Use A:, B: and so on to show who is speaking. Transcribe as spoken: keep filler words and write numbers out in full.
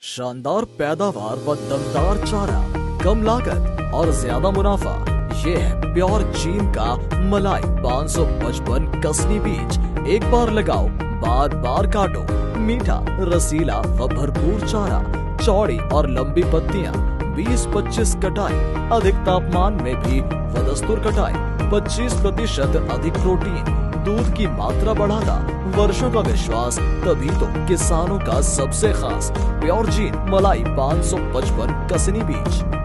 A: शानदार पैदावार व दमदार चारा, कम लागत और ज्यादा मुनाफा, ये है प्योर चीन का मलाई पाँच सौ पचपन कसनी बीज। एक बार लगाओ, बार बार काटो। मीठा, रसीला व भरपूर चारा, चौड़ी और लंबी पत्तियां, बीस पच्चीस कटाई, अधिक तापमान में भी वदस्तुर कटाई, पच्चीस प्रतिशत अधिक प्रोटीन, दूध की मात्रा बढ़ाता, वर्षों का विश्वास, तभी तो किसानों का सबसे खास प्योर चीन मलाई पाँच सौ पचपन कसनी बीज।